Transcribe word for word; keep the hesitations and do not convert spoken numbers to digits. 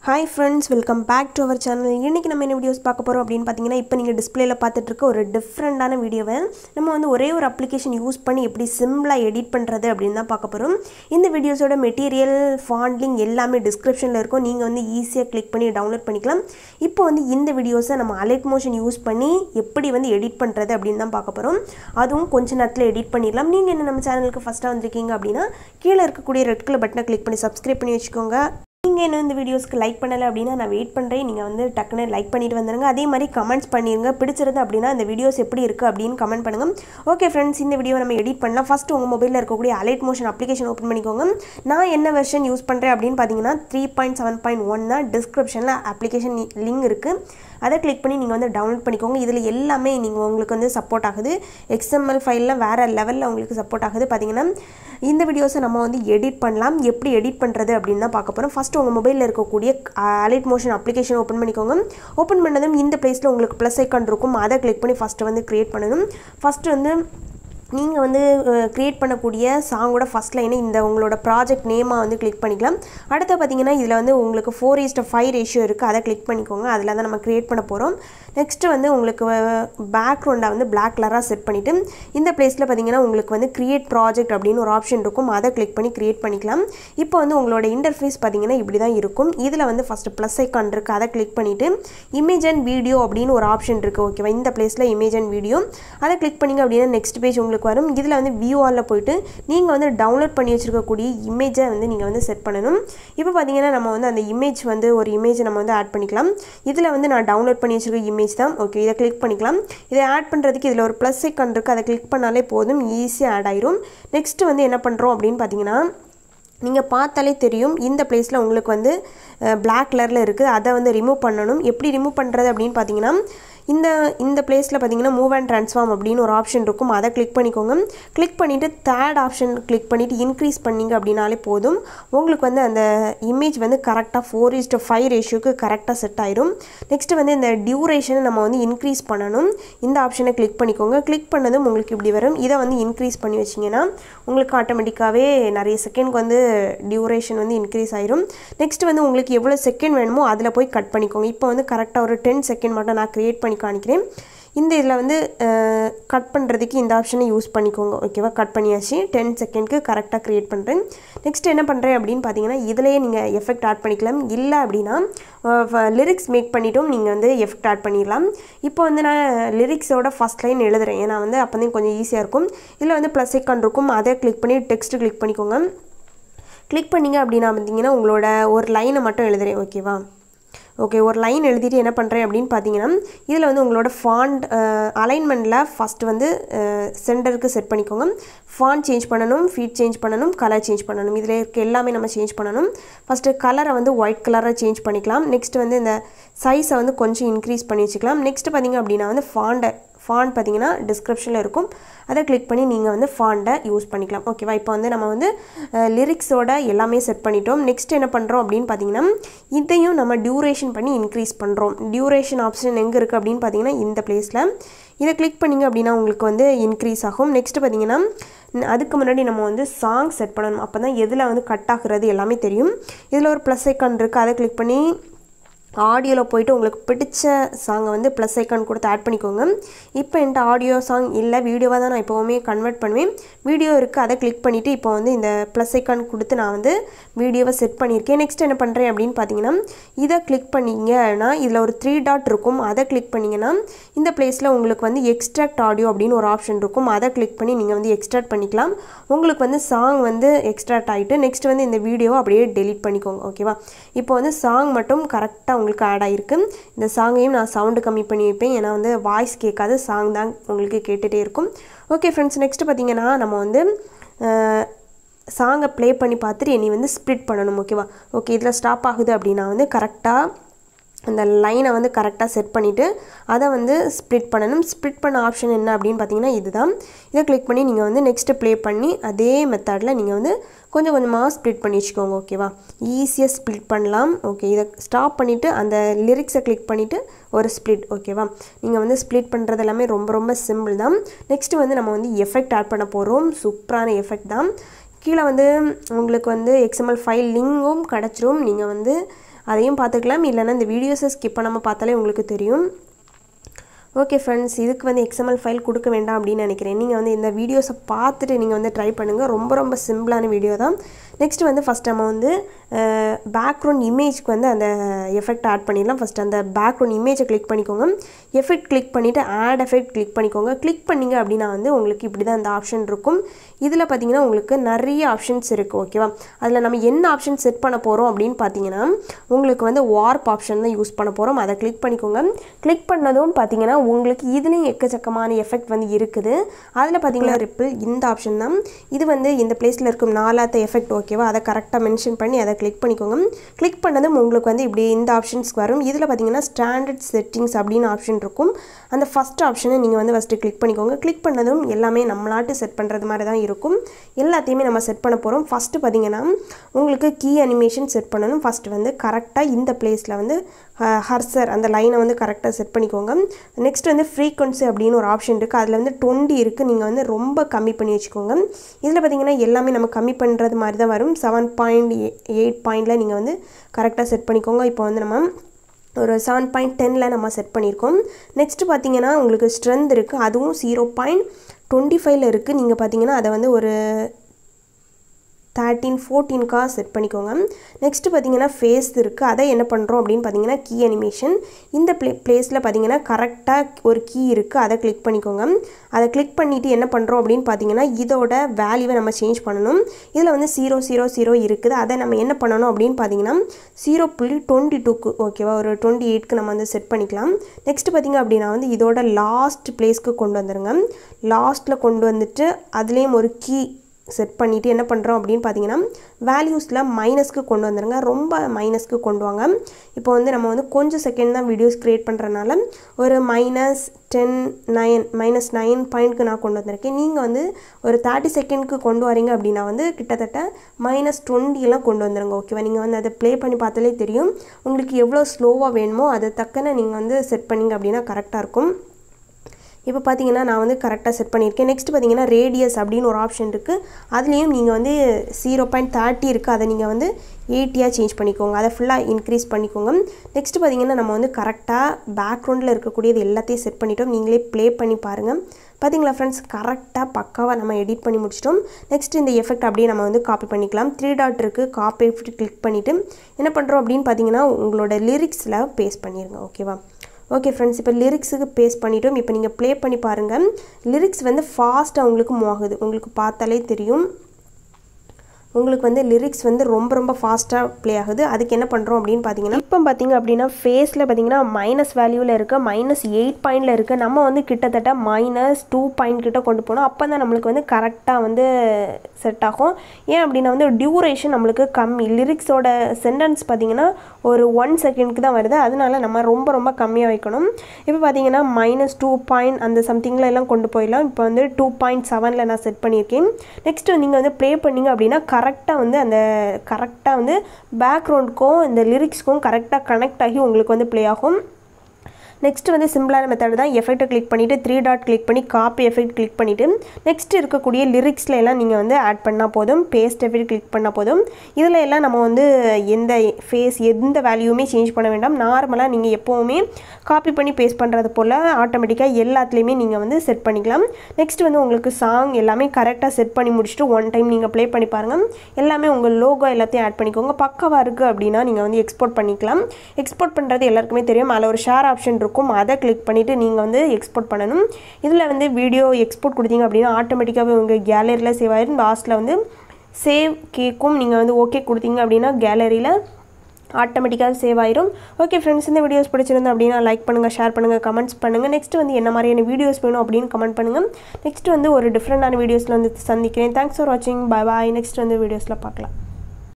Hi friends, welcome back to our channel. இன்னைக்கு நம்ம என்ன வீடியோஸ் பார்க்க போறோம் அப்படினு பாத்தீங்கன்னா இப்போ நீங்க டிஸ்ப்ளேல பார்த்துட்டு இருக்க ஒரு டிஃபரண்டான வீடியோவை நம்ம வந்து ஒரே ஒரு அப்ளிகேஷன் யூஸ் பண்ணி எப்படி சிம்பிளா எடிட் பண்றது அப்படினு தான் பார்க்க போறோம். இந்த வீடியோஸோட மெட்டீரியல், ஃபாண்ட் லிங்க் எல்லாமே டிஸ்கிரிப்ஷன்ல இருக்கும். நீங்க வந்து ஈஸியா கிளிக் பண்ணி டவுன்லோட் பண்ணிக்கலாம். இப்போ வந்து இந்த வீடியோஸை நம்ம அலைட் மோஷன் யூஸ் பண்ணி எப்படி வந்து எடிட் பண்றது அப்படினு தான் பார்க்க போறோம். அதுவும் கொஞ்ச நேரத்துல எடிட் பண்ணிடலாம். நீங்க என்ன நம்ம சேனலுக்கு ஃபர்ஸ்டா வந்திருக்கீங்க அப்படினா கீழ இருக்கக்கூடிய ரெட் கலர் பட்டனை கிளிக் பண்ணி சப்ஸ்கிரைப் பண்ணி வச்சுக்கோங்க. நீங்க என்ன இந்த வீடியோஸ்க்கு லைக் பண்ணல அப்படினா நான் வெயிட் பண்றேன். நீங்க வந்து டக்குனே லைக் பண்ணிட்டு வந்துருங்க. அதே மாதிரி கமெண்ட்ஸ் பண்ணிருங்க. பிடிச்சிருது அப்படினா இந்த வீடியோஸ் எப்படி இருக்கு அப்படினு கமெண்ட் பண்ணுங்க. ஓகே फ्रेंड्स, இந்த வீடியோ நம்ம எடிட் பண்ணலாம். ஃபர்ஸ்ட் உங்க மொபைல்ல இருக்கக்கூடிய அலைட் மோஷன் அப்ளிகேஷன் ஓபன் பண்ணிக்கோங்க. நான் என்ன வெர்ஷன் யூஸ் பண்றேன் அப்படினு பாத்தீங்கன்னா three point seven point one தான். டிஸ்கிரிப்ஷன்ல அப்ளிகேஷன் லிங்க் இருக்கு. அதை கிளிக் பண்ணி நீங்க வந்து டவுன்லோட் பண்ணிக்கோங்க. இதுல எல்லாமே நீங்க உங்களுக்கு வந்து சப்போர்ட் ஆகுது. X M L ஃபைல்ல வேற லெவல்ல உங்களுக்கு சப்போர்ட் ஆகுது. பாத்தீங்கன்னா இந்த வீடியோஸை நம்ம வந்து எடிட் பண்ணலாம். எப்படி எடிட் பண்றது அப்படினு தான் பார்க்க போறோம். ஃபர்ஸ்ட் உங்க மொபைல்ல இருக்கக்கூடிய அலைட் மோஷன் அப்ளிகேஷன் ஓபன் பண்ணிக்கோங்க. ஓபன் பண்ணதும் இந்த பிளேஸ்ல உங்களுக்கு ப்ளஸ் ஐகான் இருக்கும். அதை கிளிக் பண்ணி ஃபர்ஸ்ட் வந்து கிரியேட் பண்ணனும். ஃபர்ஸ்ட் வந்து நீங்க வந்து கிரியேட் பண்ணக்கூடிய சாங்கோட ஃபர்ஸ்ட் லைனை இந்த உங்களோட ப்ராஜெக்ட் நேமா வந்து கிளிக் பண்ணிக்கலாம். அடுத்து பாத்தீங்கன்னா இதுல வந்து உங்களுக்கு four is to five ratio இருக்கு. அதை கிளிக் பண்ணிக்கோங்க. அதுல தான் நம்ம கிரியேட் பண்ண போறோம். நெக்ஸ்ட் வந்து உங்களுக்கு பேக்ரவுண்டை வந்து Black கலரா செட் பண்ணிட்டு இந்த பிளேஸ்ல பாத்தீங்கன்னா உங்களுக்கு வந்து கிரியேட் ப்ராஜெக்ட் அப்படினு ஒரு ஆப்ஷன் இருக்கும். அதை கிளிக் பண்ணி கிரியேட் பண்ணிக்கலாம். இப்போ வந்து உங்களோட இன்டர்ஃபேஸ் பாத்தீங்கன்னா இப்படி தான் இருக்கும். இதுல வந்து ஃபர்ஸ்ட் ப்ளஸ் ஐகான் இருக்கு. அதை கிளிக் பண்ணிட்டு இமேஜ் அண்ட் வீடியோ அப்படினு ஒரு ஆப்ஷன் இருக்கு. ஓகேவா? இந்த பிளேஸ்ல இமேஜ் அண்ட் வீடியோ அதை கிளிக் பண்ணீங்க அப்படினா நெக்ஸ்ட் பேஜ் உங்களுக்கு வரும். இதுல வந்து வியூ ஆல்ல போய்ட்டு நீங்க வந்து டவுன்லோட் பண்ணி வச்சிருக்க கூடிய இமேஜை வந்து நீங்க வந்து செட் பண்ணனும். இப்போ பாத்தீங்கன்னா நம்ம வந்து அந்த இமேஜ் வந்து ஒரு இமேஜ் நம்ம வந்து ஆட் பண்ணிக்கலாம். இதுல வந்து நான் டவுன்லோட் பண்ணி வச்சிருக்க இமேஜ் தான். ஓகே, இத கிளிக் பண்ணிக்கலாம். இத ஆட் பண்றதுக்கு இதுல ஒரு ப்ளஸ் ஐகான் இருக்கு. அதை கிளிக் பண்ணாலே போதும், ஈஸியா ஆட் ஆயிரும். நெக்ஸ்ட் வந்து என்ன பண்றோம் அப்படினு பாத்தீங்கன்னா நீங்க பார்த்தாலே தெரியும் இந்த பிளேஸ்ல உங்களுக்கு வந்து Black கலர்ல இருக்கு. அதை வந்து ரிமூவ் பண்ணனும். எப்படி ரிமூவ் பண்றது அப்படினு பாத்தீங்கன்னா இந்த இந்த பிளேஸ்ல பாத்தீங்கன்னா மூவ் அண்ட் ட்ரான்ஸ்ஃபார்ம் அப்படினு ஒரு ஆப்ஷன் இருக்கும். அதை கிளிக் பண்ணிக்கோங்க. கிளிக் பண்ணிட்டு தேர்ட் ஆப்ஷன் கிளிக் பண்ணிட்டு இன்க்ரீஸ் பண்ணீங்க அப்படினாலே போதும். உங்களுக்கு வந்து அந்த இமேஜ் வந்து கரெக்ட்டா four is to five ரேஷியோக்கு கரெக்ட்டா செட் ஆயிரும். நெக்ஸ்ட் வந்து இந்த டியூரேஷனை நம்ம வந்து இன்க்ரீஸ் பண்ணனும். இந்த ஆப்ஷனை கிளிக் பண்ணிக்கோங்க. கிளிக் பண்ணதும் உங்களுக்கு இப்படி வரும். இத வந்து இன்க்ரீஸ் பண்ணி வச்சீங்கன்னா உங்களுக்கு ஆட்டோமேட்டிக்காவே நிறைய செகண்ட்க்கு வந்து டியூரேஷன் வந்து இன்க்ரீஸ் ஆயிரும். நெக்ஸ்ட் வந்து உங்களுக்கு எவ்வளவு செகண்ட் வேணுமோ அதுல போய் கட் பண்ணிக்கோங்க. இப்போ வந்து கரெக்ட்டா ஒரு ten செகண்ட் மட்டும் நான் கிரியேட் பண்ணி காணிக்கிறேன். இந்த இதுல வந்து கட் பண்றதுக்கு இந்த ஆப்ஷனை யூஸ் பண்ணிக்கோங்க. ஓகேவா? கட் பண்ணியாச்சு. ten செகண்ட்க்கு கரெக்ட்டா கிரியேட் பண்றேன். நெக்ஸ்ட் என்ன பண்றேன் அப்படினு பாத்தீங்கன்னா இதுலயே நீங்க எஃபெக்ட் ஆட் பண்ணிக்கலாம். இல்ல அப்படினா லிரிக்ஸ் மேக் பண்ணிட்டும் நீங்க வந்து எஃபெக்ட் ஆட் பண்ணிரலாம். இப்போ வந்து நான் லிரிக்ஸோட ஃபர்ஸ்ட் லைன் எழுதுறேன். ஏனா வந்து அப்பதான் கொஞ்சம் ஈஸியா இருக்கும். இதுல வந்து ப்ளஸ் ஐகான் இருக்கும். அதை கிளிக் பண்ணி டெக்ஸ்ட் கிளிக் பண்ணிக்கோங்க. கிளிக் பண்ணீங்க அப்படினா பாத்தீங்கன்னா உங்களோட ஒரு லைனை மட்டும் எழுதுறேன். ஓகேவா? ஓகே, ஒரு லைன் எழுதிட்டு என்ன பண்றேன் அப்படினு பாத்தீங்கன்னா இதுல வந்து உங்களோட ஃபாண்ட் அலைன்மென்ட்ல ஃபர்ஸ்ட் வந்து சென்டருக்கு செட் பண்ணிக்கோங்க. ஃபாண்ட் சேஞ்ச் பண்ணனும், ஃபீட் சேஞ்ச் பண்ணனும், கலர் சேஞ்ச் பண்ணனும். இதுல இருக்க எல்லாமே நம்ம சேஞ்ச் பண்ணனும். ஃபர்ஸ்ட் கலரை வந்து ஒயிட் கலரா சேஞ்ச் பண்ணிக்கலாம். நெக்ஸ்ட் வந்து இந்த சைஸை வந்து கொஞ்சம் இன்க்ரீஸ் பண்ணி வச்சுக்கலாம். நெக்ஸ்ட் பாத்தீங்க அப்படினா வந்து ஃபாண்ட் ஃபாண்ட் பாத்தீங்கன்னா டிஸ்கிரிப்ஷன்ல இருக்கும். அதை கிளிக் பண்ணி நீங்க வந்து ஃபாண்ட யூஸ் பண்ணிக்கலாம். ஓகேவா? இப்போ வந்து நம்ம வந்து லிரிக்ஸோட எல்லாமே செட் பண்ணிட்டோம். நெக்ஸ்ட் என்ன பண்றோம் அப்படினு பாத்தீங்கன்னா இதையும் நம்ம டியூரேஷன் பண்ணி இன்க்ரீஸ் பண்றோம். டியூரேஷன் ஆப்ஷன் எங்க இருக்கு அப்படினு பாத்தீங்கன்னா இந்த பிளேஸ்ல இத கிளிக் பண்ணீங்க அப்படினா உங்களுக்கு வந்து இன்க்ரீஸ் ஆகும். நெக்ஸ்ட் பாத்தீங்கன்னா அதுக்கு முன்னாடி நம்ம வந்து சாங் செட் பண்ணனும். அப்பதான் எதுல வந்து கட் ஆகுறது எல்லாமே தெரியும். இதுல ஒரு ப்ளஸ் ஐகான் இருக்கு. அதை கிளிக் பண்ணி ஆடியோல போய்ட்டு உங்களுக்கு பிடிச்ச சாங்கை வந்து ப்ளஸ் ஐகான் கொடுத்து ஆட் பண்ணிக்கோங்க. இப்போ என்கிட்ட ஆடியோ சாங் இல்ல, வீடியோவா தான் நான் எப்பவுமே கன்வெர்ட் பண்ணுவேன். வீடியோ இருக்கு. அதை கிளிக் பண்ணிட்டு இப்போ வந்து இந்த ப்ளஸ் ஐகான் கொடுத்து நான் வந்து வீடியோவை செட் பண்ணியிருக்கேன். நெக்ஸ்ட் என்ன பண்றேன் அப்படினு பாத்தீங்கன்னா இத கிளிக் பண்ணீங்கன்னா இதுல ஒரு த்ரீ டாட் இருக்கும். அதை கிளிக் பண்ணீங்கன்னா இந்த பிளேஸ்ல உங்களுக்கு வந்து எக்ஸ்ட்ராக்ட் ஆடியோ அப்படினு ஒரு ஆப்ஷன் இருக்கும். அதை கிளிக் பண்ணி நீங்க வந்து எக்ஸ்ட்ராக்ட் பண்ணிக்கலாம். உங்களுக்கு வந்து சாங் வந்து எக்ஸ்ட்ராக்ட் ஆயிட்டு நெக்ஸ்ட் வந்து இந்த வீடியோவை அப்படியே டெலீட் பண்ணிக்கோங்க. ஓகேவா? இப்போ வந்து சாங் மட்டும் கரெக்ட்டா உங்களுக்கு ஆட் ஆயிருக்கு. இந்த சாங்கையும் நான் சவுண்ட் கம்மி பண்ணி வைப்பேன். ஏனா வந்து வாய்ஸ் கேட்காது, சாங் தான் உங்களுக்கு கேட்டுட்டே இருக்கும். ஓகே फ्रेंड्स, நெக்ஸ்ட் பாத்தீங்கன்னா நம்ம வந்து சாங்கை ப்ளே பண்ணி பார்த்துட்டு இனி வந்து ஸ்ப்ளிட் பண்ணனும். ஓகேவா? ஓகே, இதுல ஸ்டாப் ஆகுது அப்படினா வந்து கரெக்ட்டா அந்த லைனை வந்து கரெக்ட்டா செட் பண்ணிட்டு அதை வந்து ஸ்ப்ளிட் பண்ணனும். ஸ்ப்ளிட் பண்ண ஆப்ஷன் என்ன அப்படினு பாத்தீங்கன்னா இதுதான். இத கிளிக் பண்ணி நீங்க வந்து நெக்ஸ்ட் ப்ளே பண்ணி அதே மெத்தட்ல நீங்க வந்து கொஞ்சம் கொஞ்சமா ஸ்ப்ளிட் பண்ணி வச்சுக்கோங்க. ஓகேவா? ஈஸியா ஸ்ப்ளிட் பண்ணலாம். ஓகே, இத ஸ்டாப் பண்ணிட்டு அந்த லிரிக்ஸை கிளிக் பண்ணிட்டு ஒரு ஸ்ப்ளிட். ஓகேவா? நீங்க வந்து ஸ்ப்ளிட் பண்றது எல்லாமே ரொம்ப ரொம்ப சிம்பிள் தான். நெக்ஸ்ட் வந்து நம்ம வந்து எஃபெக்ட் ஆட் பண்ண போறோம். சூப்பரான எஃபெக்ட் தான். கீழ வந்து உங்களுக்கு வந்து X M L ஃபைல் லிங்கும் கிடைச்சிரும். நீங்க வந்து அதையும் பார்த்துக்கலாம், இல்லைன்னா இந்த வீடியோஸை ஸ்கிப் பண்ணாமல் பார்த்தாலே உங்களுக்கு தெரியும். ஓகே ஃப்ரெண்ட்ஸ், இதுக்கு வந்து எக்ஸ்எம்எல் ஃபைல் கொடுக்க வேண்டாம் அப்படின்னு நினைக்கிறேன். நீங்கள் வந்து இந்த வீடியோஸை பார்த்துட்டு நீங்கள் வந்து ட்ரை பண்ணுங்கள். ரொம்ப ரொம்ப சிம்பிளான வீடியோ தான். நெக்ஸ்ட் வந்து ஃபஸ்ட் நம்ம வந்து பேக்ரவுண்ட் இமேஜ்க்கு வந்து அந்த எஃபெக்ட் ஆட் பண்ணிடலாம். ஃபஸ்ட் அந்த பேக்ரவுண்ட் இமேஜை கிளிக் பண்ணிக்கோங்க. எஃபெக்ட் கிளிக் பண்ணிவிட்டு ஆட் எஃபெக்ட் கிளிக் பண்ணிக்கோங்க. கிளிக் பண்ணிங்க அப்படின்னா வந்து உங்களுக்கு இப்படி தான் அந்த ஆப்ஷன் இருக்கும். இதில் பார்த்தீங்கன்னா உங்களுக்கு நிறைய ஆப்ஷன்ஸ் இருக்குது. ஓகேவா, அதில் நம்ம என்ன ஆப்ஷன் செட் பண்ண போகிறோம் அப்படின்னு பார்த்தீங்கன்னா உங்களுக்கு வந்து வார்ப் ஆப்ஷன் தான் யூஸ் பண்ண போகிறோம். அதை கிளிக் பண்ணிக்கோங்க. கிளிக் பண்ணதும் பார்த்தீங்கன்னா உங்களுக்கு இதுலேயும் எக்கச்சக்கமான எஃபெக்ட் வந்து இருக்குது. அதில் பார்த்தீங்கன்னா ரிப்பிள் இந்த ஆப்ஷன் தான். இது வந்து இந்த பிளேஸில் இருக்கும் நாலாத்த எஃபெக்ட். ஓகேவா, அதை கரெக்டாக மென்ஷன் பண்ணி அதை கிளிக் பண்ணிக்கோங்க. கிளிக் பண்ணதும் உங்களுக்கு வந்து இப்படி இந்த ஆப்ஷன்ஸ்க்கு வரும். இதில் பார்த்தீங்கன்னா ஸ்டாண்டர்ட் செட்டிங்ஸ் அப்படின்னு ஆப்ஷன் இருக்கும். அந்த ஃபஸ்ட் ஆப்ஷனை நீங்கள் வந்து ஃபஸ்ட்டு கிளிக் பண்ணிக்கோங்க. கிளிக் பண்ணதும் எல்லாமே நம்மளாட்டு செட் பண்ணுறது மாதிரி தான் இருக்கும். எல்லாத்தையுமே நம்ம செட் பண்ண போகிறோம். ஃபஸ்ட்டு பார்த்தீங்கன்னா உங்களுக்கு கீ அனிமேஷன் செட் பண்ணணும். ஃபஸ்ட்டு வந்து கரெக்டாக இந்த பிளேஸில் வந்து ஹர்சர் அந்த லைனை வந்து கரெக்டாக செட் பண்ணிக்கோங்க. நெக்ஸ்ட் வந்து ஃப்ரீக்வன்சி அப்படின்னு ஒரு ஆப்ஷன் இருக்குது. அதில் வந்து டுவெண்ட்டி இருக்குது. நீங்கள் வந்து ரொம்ப கம்மி பண்ணி வச்சுக்கோங்க. இதில் பார்த்தீங்கன்னா எல்லாமே நம்ம கம்மி பண்ணுறது மாதிரி தான் வரும். செவன் பாயிண்ட் எயிட் பாயிண்டில் நீங்கள் வந்து கரெக்டாக செட் பண்ணிக்கோங்க. இப்போ வந்து நம்ம ஒரு செவன் பாயிண்ட் டெனில் நம்ம செட் பண்ணியிருக்கோம். நெக்ஸ்ட்டு பார்த்தீங்கன்னா உங்களுக்கு ஸ்ட்ரென்த் இருக்குது. அதுவும் ஜீரோ பாயிண்ட் டுவெண்ட்டி ஃபைவ்ல இருக்குது. நீங்கள் பார்த்தீங்கன்னா அதை வந்து ஒரு தேர்ட்டீன் ஃபோர்டீன்காக செட் பண்ணிக்கோங்க. நெக்ஸ்ட்டு பார்த்தீங்கன்னா ஃபேஸ் இருக்குது. அதை என்ன பண்ணுறோம் அப்படின்னு பார்த்தீங்கன்னா கீ அனிமேஷன் இந்த ப்ளே பிளேஸில் பார்த்தீங்கன்னா கரெக்டாக ஒரு கீ இருக்குது. அதை கிளிக் பண்ணிக்கோங்க. அதை கிளிக் பண்ணிவிட்டு என்ன பண்ணுறோம் அப்படின்னு பார்த்தீங்கன்னா இதோட வேல்யூவை நம்ம சேஞ்ச் பண்ணணும். இதில் வந்து ஜீரோ ஜீரோ ஜீரோ இருக்குது. அதை நம்ம என்ன பண்ணணும் அப்படின்னு பார்த்தீங்கன்னா ஜீரோ புள்ளி டுவெண்ட்டி டூக்கு ஓகேவா ஒரு டுவெண்ட்டி எயிட்க்கு நம்ம வந்து செட் பண்ணிக்கலாம். நெக்ஸ்ட்டு பார்த்திங்க அப்படின்னா வந்து இதோட லாஸ்ட் பிளேஸ்க்கு கொண்டு வந்துடுங்க. லாஸ்ட்டில் கொண்டு வந்துட்டு அதுலேயும் ஒரு கீ செட் பண்ணிவிட்டு என்ன பண்ணுறோம் அப்படின்னு பார்த்தீங்கன்னா வேல்யூஸில் மைனஸ்க்கு கொண்டு வந்துடுங்க. ரொம்ப மைனஸ்க்கு கொண்டு வாங்க. இப்போ வந்து நம்ம வந்து கொஞ்சம் செகண்ட் தான் வீடியோஸ் க்ரியேட் பண்ணுறதுனால ஒரு minus ten nine minus nine பாயிண்ட்க்கு நான் கொண்டு வந்திருக்கேன். நீங்கள் வந்து ஒரு தேர்ட்டி செகண்ட்க்கு கொண்டு வரீங்க அப்படின்னா வந்து கிட்டத்தட்ட மைனஸ் டுவெண்ட்டியெல்லாம் கொண்டு வந்துடுங்க. ஓகேவா, நீங்கள் வந்து அதை ப்ளே பண்ணி பார்த்தாலே தெரியும் உங்களுக்கு எவ்வளோ ஸ்லோவாக வேணுமோ அதை தக்கன நீங்கள் வந்து செட் பண்ணிங்க அப்படின்னா கரெக்டாக இருக்கும். இப்போ பார்த்தீங்கன்னா நான் வந்து கரெக்டாக செட் பண்ணியிருக்கேன். நெக்ஸ்ட் பார்த்தீங்கன்னா ரேடியஸ் அப்படின்னு ஒரு ஆப்ஷன் இருக்குது. அதுலேயும் நீங்கள் வந்து ஜீரோ பாயிண்ட் தேர்ட்டி இருக்குது. அதை நீங்கள் வந்து எயிட்டியாக சேஞ்ச் பண்ணிக்கோங்க. அதை ஃபுல்லாக இன்க்ரீஸ் பண்ணிக்கோங்க. நெக்ஸ்ட் பார்த்தீங்கன்னா நம்ம வந்து கரெக்டாக பேக்ரவுண்டில் இருக்கக்கூடியது எல்லாத்தையும் செட் பண்ணிட்டோம். நீங்களே ப்ளே பண்ணி பாருங்கள். பார்த்தீங்களா ஃப்ரெண்ட்ஸ், கரெக்டாக பக்காவாக நம்ம எடிட் பண்ணி முடிச்சிட்டோம். நெக்ஸ்ட் இந்த எஃபெக்ட் அப்படியே நம்ம வந்து காப்பி பண்ணிக்கலாம். த்ரீ டாட் இருக்குது. காப்பி எஃபெக்ட் கிளிக் பண்ணிவிட்டு என்ன பண்ணுறோம் அப்படின்னு பார்த்தீங்கன்னா உங்களோட லிரிக்ஸில் பேஸ்ட் பண்ணிடுங்க. ஓகேவா, ஓகே ஃப்ரெண்ட்ஸ், இப்போ லிரிக்ஸுக்கு பேஸ்ட் பண்ணிட்டோம். இப்போ நீங்கள் ப்ளே பண்ணி பாருங்கள். லிரிக்ஸ் வந்து ஃபாஸ்ட்டாக உங்களுக்கு மூவ் ஆகுது. உங்களுக்கு பார்த்தாலே தெரியும் உங்களுக்கு வந்து லிரிக்ஸ் வந்து ரொம்ப ரொம்ப ஃபாஸ்ட்டாக ப்ளே ஆகுது. அதுக்கு என்ன பண்ணுறோம் அப்படின்னு பார்த்தீங்கன்னா இப்போ பார்த்தீங்க அப்படின்னா ஃபேஸில் பார்த்தீங்கன்னா மைனஸ் வேல்யூவில் இருக்குது. மைனஸ் எயிட் பாயிண்டில் இருக்குது. நம்ம வந்து கிட்டத்தட்ட மைனஸ் டூ பாயிண்ட் கிட்ட கொண்டு போனோம். அப்போ தான் நம்மளுக்கு வந்து கரெக்டாக வந்து செட் ஆகும். ஏன் அப்படின்னா வந்து டியூரேஷன் நம்மளுக்கு கம்மி. லிரிக்ஸோட சென்டென்ஸ் பார்த்தீங்கன்னா ஒரு ஒன் செகண்ட்க்கு தான் வருது. அதனால நம்ம ரொம்ப ரொம்ப கம்மியாக வைக்கணும். இப்போ பார்த்தீங்கன்னா மைனஸ் டூ பாயிண்ட் அந்த சம்திங்கில் எல்லாம் கொண்டு போயிடலாம். இப்போ வந்து டூ பாயிண்ட் செவனில் நான் செட் பண்ணியிருக்கேன். நெக்ஸ்ட்டு நீங்கள் வந்து ப்ளே பண்ணிங்க அப்படின்னா கரெக்டாக வந்து அந்த கரெக்டாக வந்து பேக்ரவுண்டுக்கும் இந்த லிரிக்ஸ்க்கும் கரெக்டாக கனெக்ட் ஆகி உங்களுக்கு வந்து ப்ளே ஆகும். நெக்ஸ்ட் வந்து சிம்பிளான மெத்தட் தான். எஃபெக்ட்டை கிளிக் பண்ணிவிட்டு த்ரீ டாட் கிளிக் பண்ணி காப்பி எஃபெக்ட் கிளிக் பண்ணிவிட்டு நெக்ஸ்ட் இருக்கக்கூடிய லிரிக்ஸில் எல்லாம் நீங்கள் வந்து ஆட் பண்ணால் போதும். பேஸ்ட் எஃபெக்ட் கிளிக் பண்ணால் போதும். இதில் எல்லாம் நம்ம வந்து எந்த ஃபேஸ் எந்த வேல்யூமே சேஞ்ச் பண்ண வேண்டாம். நார்மலாக நீங்கள் எப்போவுமே காப்பி பண்ணி பேஸ்ட் பண்ணுறது போல் ஆட்டோமேட்டிக்காக எல்லாத்துலேயுமே நீங்கள் வந்து செட் பண்ணிக்கலாம். நெக்ஸ்ட் வந்து உங்களுக்கு சாங் எல்லாமே கரெக்டாக செட் பண்ணி முடிச்சுட்டு ஒன் டைம் நீங்கள் ப்ளே பண்ணி பாருங்கள். எல்லாமே உங்கள் லோகோ எல்லாத்தையும் ஆட் பண்ணிக்கோங்க. பக்காவாக இருக்குது அப்படின்னா நீங்கள் வந்து எக்ஸ்போர்ட் பண்ணிக்கலாம். எக்ஸ்போர்ட் பண்ணுறது எல்லாருக்குமே தெரியும். அதில் ஒரு ஷேர் ஆப்ஷன் இருக்கும். அதை கிளிக் பண்ணிவிட்டு நீங்கள் வந்து எக்ஸ்போர்ட் பண்ணணும். இதில் வந்து வீடியோ எக்ஸ்போர்ட் கொடுத்தீங்க அப்படின்னா ஆட்டோமேட்டிக்காகவே உங்கள் கேலரியில் சேவ் ஆயிடும். லாஸ்ட்டில் வந்து சேவ் கேட்கும். நீங்கள் வந்து ஓகே கொடுத்தீங்க அப்படின்னா கேலரியில் ஆட்டோமேட்டிக்காக சேவ் ஆயிரும். ஓகே ஃப்ரெண்ட்ஸ், இந்த வீடியோஸ் பிடிச்சிருந்தா அப்படின்னா லைக் பண்ணுங்கள், ஷேர் பண்ணுங்கள், கமெண்ட்ஸ் பண்ணுங்கள். நெக்ஸ்ட் வந்து என்ன மாதிரியான வீடியோஸ் வேணும் அப்படின்னு கமெண்ட் பண்ணுங்கள். நெக்ஸ்ட் வந்து ஒரு டிஃப்ரெண்டான வீடியோஸில் வந்து சந்திக்கிறேன். தேங்க்ஸ் ஃபார் வாட்சிங். Bye bye. நெக்ஸ்ட் வந்து வீடியோஸில் பார்க்கலாம்.